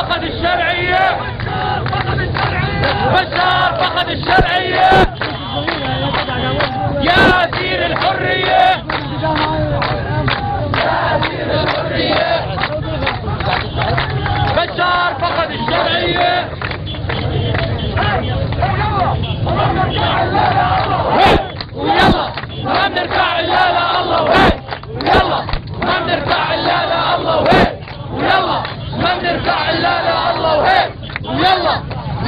فقد الشرعية، بشار فقد الشرعية، يا أسير الحرية، يا أسير الحرية، بشار فقد الشرعية. ويلا ما بنركع إلا لا الله وهي، ويلا ما بنركع إلا لا الله وهي، ويلا ما بنركع إلا لا الله وهي، ويلا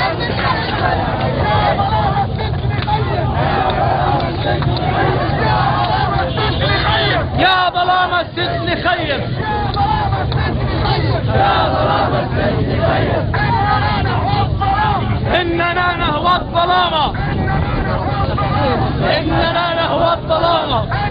يا ظلام السجن خير، يا ظلام السجن خير، إننا نهوى الظلامة، إننا نهوى الظلامة.